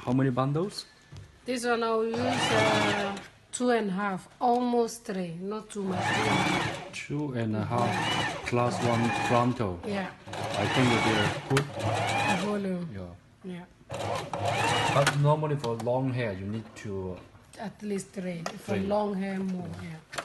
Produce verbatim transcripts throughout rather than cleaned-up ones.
How many bundles? This one I'll use uh, two and a half, almost three, not too much. Two and a half plus one frontal. Yeah. I think they're good. Volume. Yeah. Yeah. But normally for long hair, you need to. At least three. For Three. long hair, more. Yeah.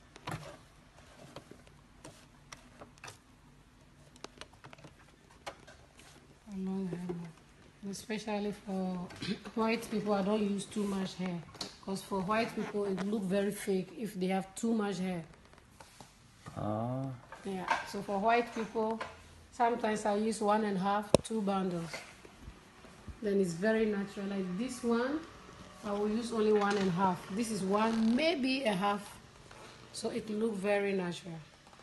For long hair, more. Especially for white people, I don't use too much hair. Because for white people, it look very fake if they have too much hair. Ah. Yeah. So for white people, sometimes I use one and a half, two bundles. Then it's very natural. Like this one, I will use only one and a half. This is one, maybe a half. So it look very natural.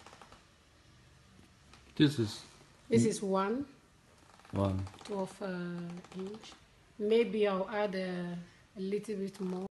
This is This is one, one. twelve uh, inch. Maybe I'll add a, a little bit more.